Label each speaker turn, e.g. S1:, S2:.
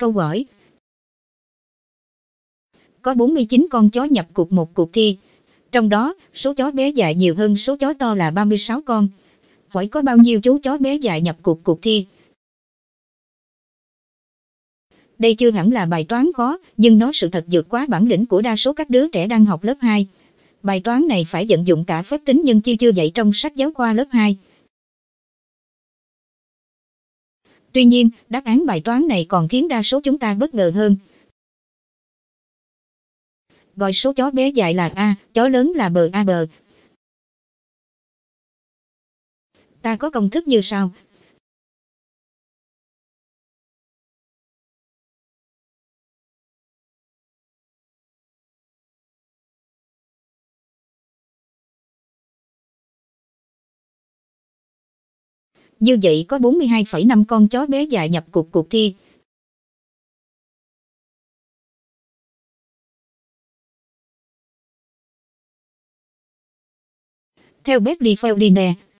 S1: câu hỏi. Có 49 con chó nhập cuộc một cuộc thi. Trong đó, số chó bé dại nhiều hơn số chó to là 36 con. Hỏi có bao nhiêu chú chó bé dại nhập cuộc thi? Đây chưa hẳn là bài toán khó, nhưng nó sự thật vượt quá bản lĩnh của đa số các đứa trẻ đang học lớp 2. Bài toán này phải vận dụng cả phép tính nhân chia chưa dạy trong sách giáo khoa lớp 2. Tuy nhiên, đáp án bài toán này còn khiến đa số chúng ta bất ngờ hơn. Gọi số chó bé dại là A, chó lớn là BAB. Ta có công thức như sau. Như vậy có 42,5 con chó bé dại nhập cuộc thi. Theo Berkeley Feldine,